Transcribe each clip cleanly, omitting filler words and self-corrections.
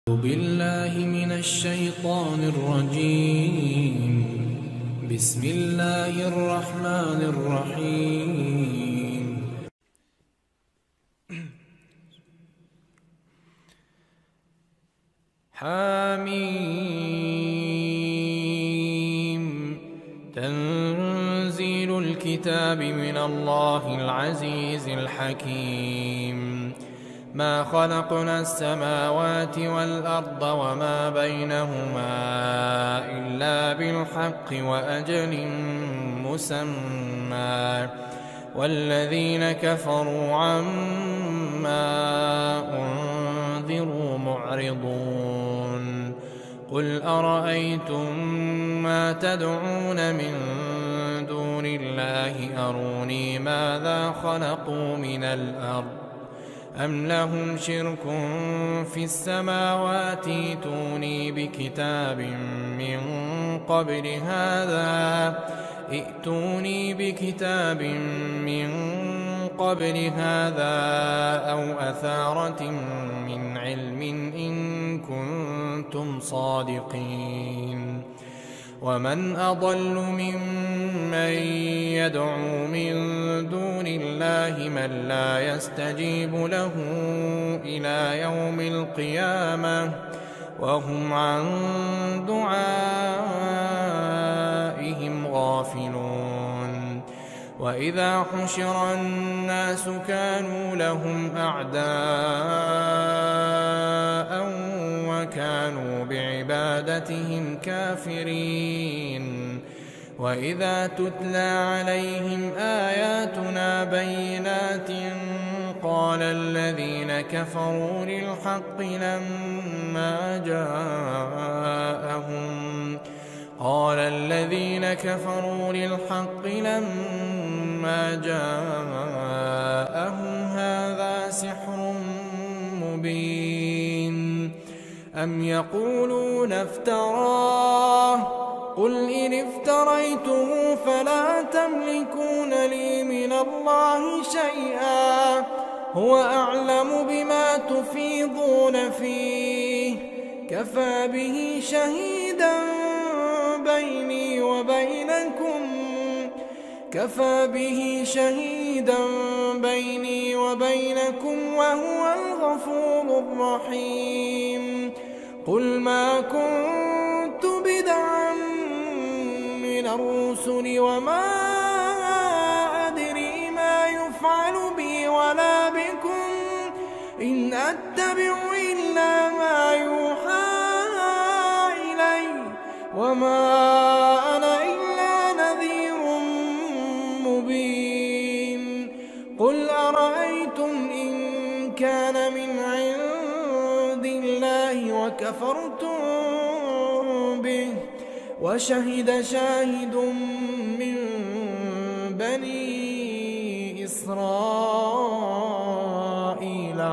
أعوذ بالله من الشيطان الرجيم. بسم الله الرحمن الرحيم. حميم. تنزيل الكتاب من الله العزيز الحكيم. ما خلقنا السماوات والأرض وما بينهما إلا بالحق وأجل مسمى، والذين كفروا عما أنذروا معرضون. قل أرأيتم ما تدعون من دون الله أروني ماذا خلقوا من الأرض أم لهم شرك في السماوات ائتوني بكتاب من قبل هذا أو أثارة من علم إن كنتم صادقين. ومن أضل ممن يدعو من دون الله من لا يستجيب له إلى يوم القيامة وهم عن دعائهم غافلون. وإذا حشر الناس كانوا لهم أعداء وكانوا بعبادتهم كافرين. وإذا تتلى عليهم آياتنا بينات قال الذين كفروا للحق لما جاءهم هذا سحر مبين. أم يقولون افتراه قل إن افتريته فلا تملكون لي من الله شيئا هو أعلم بما تفيضون فيه كفى به شهيدا بيني وبينكم وهو الغفور الرحيم. قل ما كنت بدعا من الرسل وما أدري ما يفعل بي ولا بكم إن أتبع إلا ما يوحى إلي وما أنا إلا نذير مبين. قل أرأيتم إن كان من عند الله وكفرتم به وشهد شاهد من بني إسرائيل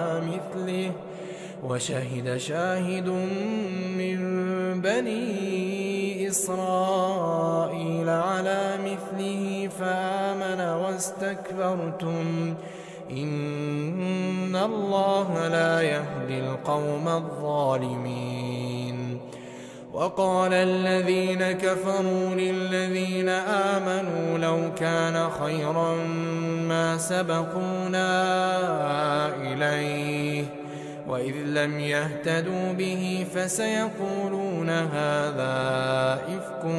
على مثله فآمن واستكبرتم إن الله لا يهدي القوم الظالمين. وقال الذين كفروا للذين آمنوا لو كان خيرا ما سبقونا إليه وإذ لم يهتدوا به فسيقولون هذا إفك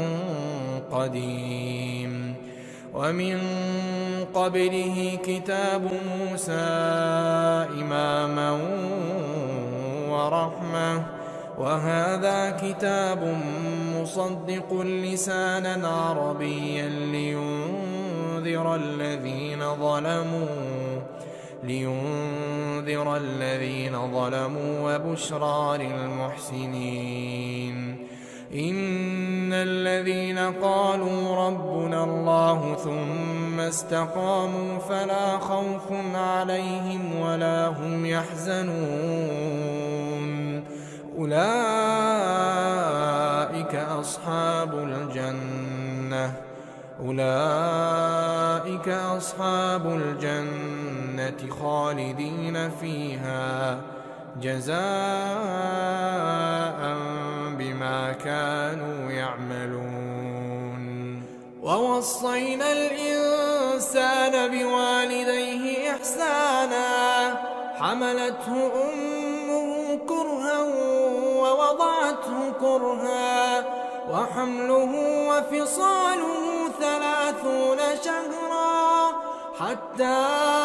قديم. ومن قبله كتاب موسى إماما ورحمة وهذا كتاب مصدق لسانا عربيا لينذر الذين ظلموا وبشرى للمحسنين. إن الذين قالوا ربنا الله ثم استقاموا فلا خوف عليهم ولا هم يحزنون. أولئك أصحاب الجنة خالدين فيها جزاء بما كانوا يعملون. ووصينا الإنسان بوالديه إحسانا حملته أمه كرها ووضعته كرها وحمله وفصاله 30 شهرا حتى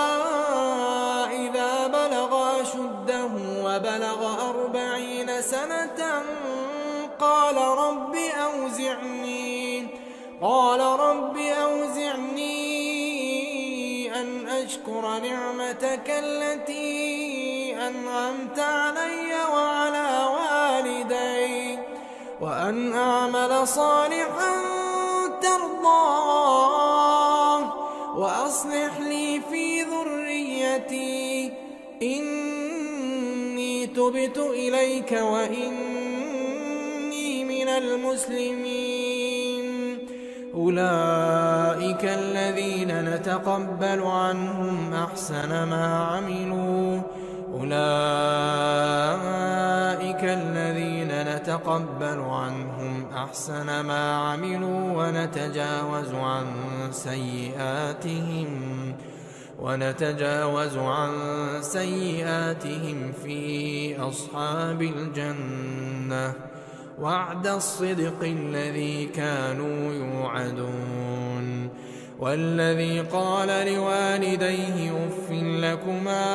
إذا بلغ أشده وبلغ 40 سنة قال رب أوزعني أن أشكر نعمتك التي أنعمت علي وعلى والدي وأن أعمل صالحا ترضاه وأصلح لي في ذريتي إني تبت إليك وإني من المسلمين. أولئك الذين نتقبل عنهم أحسن ما عملوا ونتجاوز عن سيئاتهم في أصحاب الجنة وعد الصدق الذي كانوا يوعدون. والذي قال لوالديه أف لكما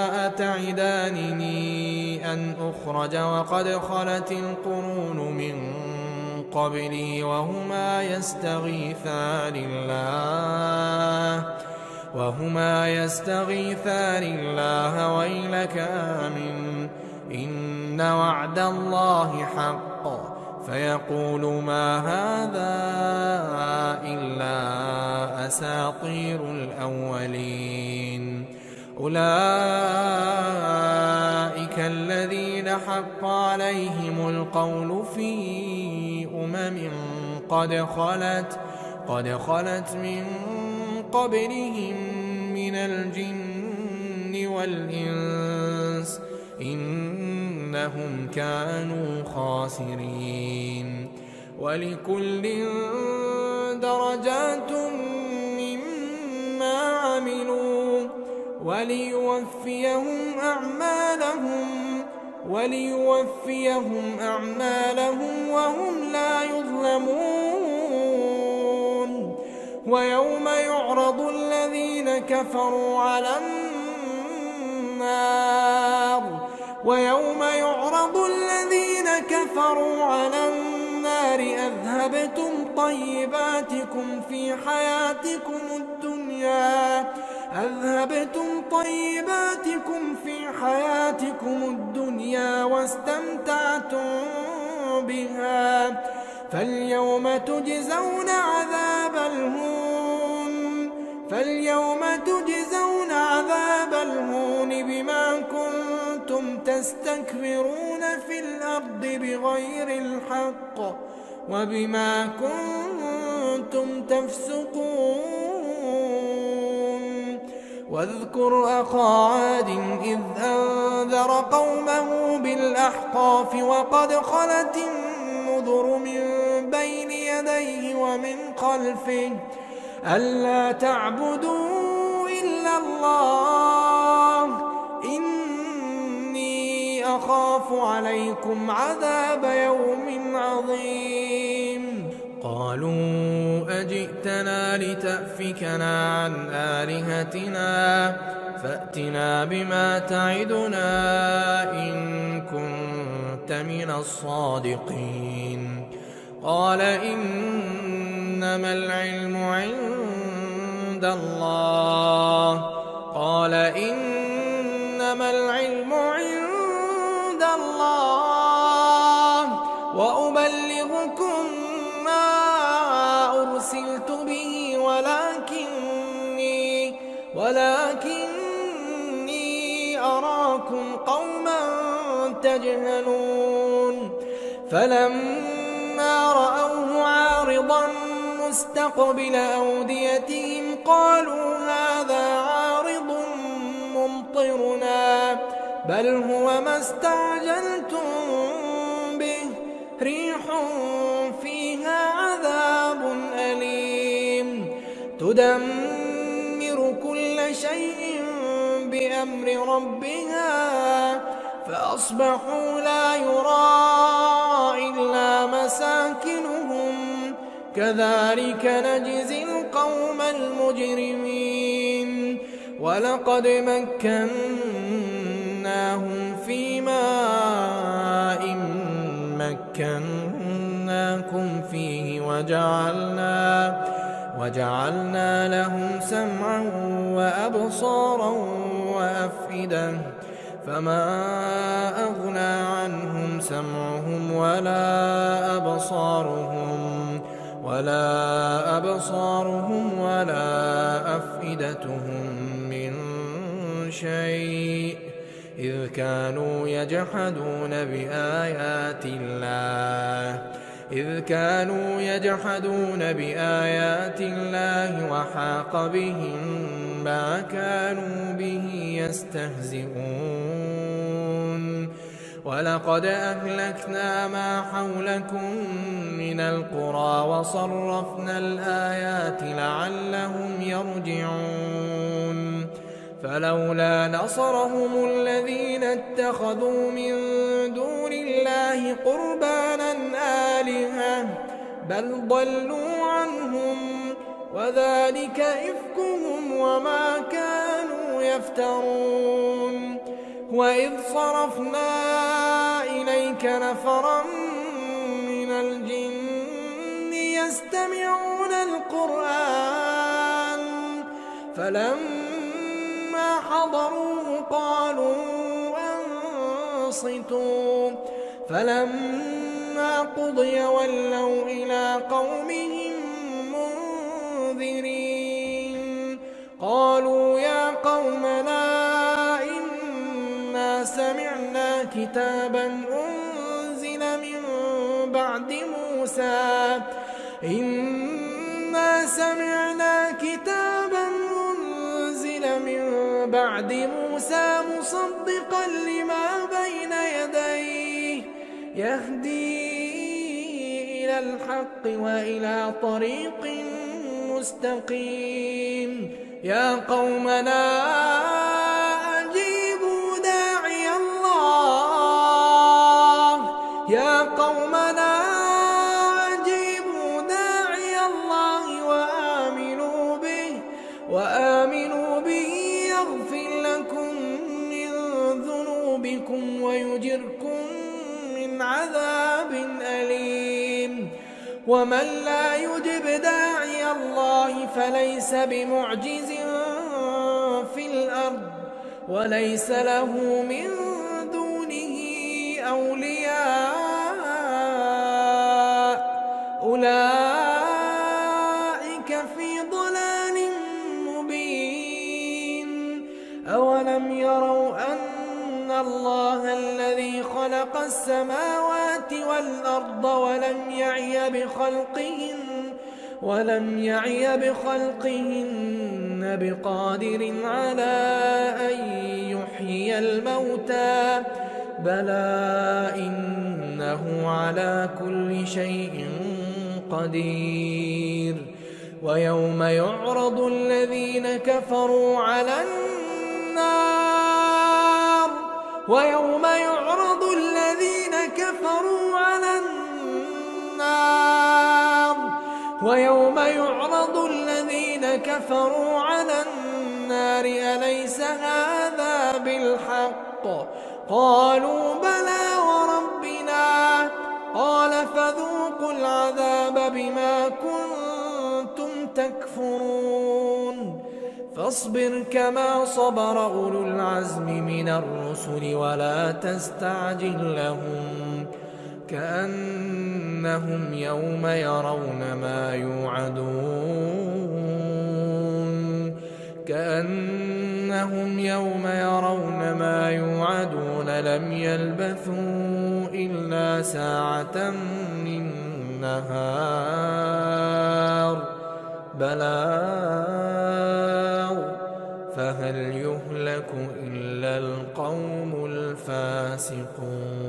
أتعدانني أن أخرج وقد خلت القرون من قبلي وهما يستغيثان الله ويلك آمن إن وعد الله حق فيقول ما هذا إلا أساطير الأولين. أولئك الذين حق عليهم القول في قد خلت من قبلهم من الجن والإنس إنهم كانوا خاسرين. ولكل درجات مما عملوا وليوفيهم أعمالهم وهم لا يظلمون. ويوم يعرض الذين كفروا على النار أذهبتم طيباتكم في حياتكم الدنيا واستمتعتم بها فاليوم تجزون عذاب الهون بما كنتم تستكبرون في الأرض بغير الحق وبما كنتم تفسقون. واذكر أخا عاد إذ أنذر قومه بالأحقاف وقد خلت النذر من بين يديه ومن خلفه ألا تعبدوا إلا الله إني أخاف عليكم عذاب يوم عظيم. قالوا أجئتنا لتأفكنا عن آلهتنا فأتنا بما تعدنا إن كنت من الصادقين. قال إنما العلم عند الله وأبلغكم ما أرسلت به ولكني أراكم قوما تجهلون. فلما رأوه عارضا مستقبل أوديتهم قالوا هذا عارض ممطرنا بل هو ما استعجلتم به ريح فيها عذاب أليم تدمر كل شيء بأمر ربها فأصبحوا لا يرى إلا مساكنهم كذلك نجزي القوم المجرمين ولقد مكناهم في ماء مكناكم فيه وجعلنا لهم سمعا وأبصارا وأفئدة فما أغنى عنهم سمعهم ولا أبصارهم ولا أفئدتهم من شيء إذ كانوا يجحدون بآيات الله وحاق بهم ما كانوا به يستهزئون ولقد أهلكنا ما حولكم من القرى وصرفنا الآيات لعلهم يرجعون فلولا نصرهم الذين اتخذوا من دون الله قربانا آلهة بل ضلوا عنهم وذلك إفكهم وما كانوا يفترون وإذ صرفنا إليك نفرا من الجن يستمعون القرآن فلما حضروه قالوا أنصتوا فلما قضي ولوا إلى قومهم منذرين قالوا يا قومنا إنا سمعنا كتابا أنزل من بعد موسى مصدقا لما بين يديه يهدي إلى الحق وإلى طريق مستقيم يا قومنا أجيبوا داعي الله يا قومنا أجيبوا داعي الله وآمنوا به يغفر لكم من ذنوبكم ويجركم من عذاب أليم ومن لا يجب داعي الله فليس بمعجز في الأرض وليس له من دونه أولياء أولئك في ضلال مبين أولم يروا أن الله الذي خلق السماوات والأرض ولم يعي بخلقهن بقادر على أن يحيي الموتى بلى إنه على كل شيء قدير ويوم يعرض الذين كفروا على النار أليس هذا بالحق قالوا بلى وربنا قال فذوقوا العذاب بما كنتم تكفرون فاصبر كما صبر أولو العزم من الرسل ولا تستعجل لهم كأنهم يوم يرون ما يوعدون لم يلبثوا إلا ساعة من نهار بلاغ فهل يهلك إلا القوم فاسقون.